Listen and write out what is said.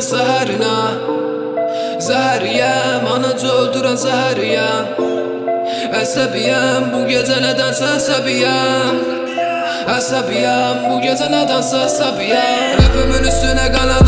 səhərinə. Zəhəriyəm, anacı öldürən zəhəriyəm. Əsəbiyəm, bu gecə nədənsə əsəbiyəm. Əsəbiyəm, bu gecə nədənsə əsəbiyəm. Rəpimin üstünə qanad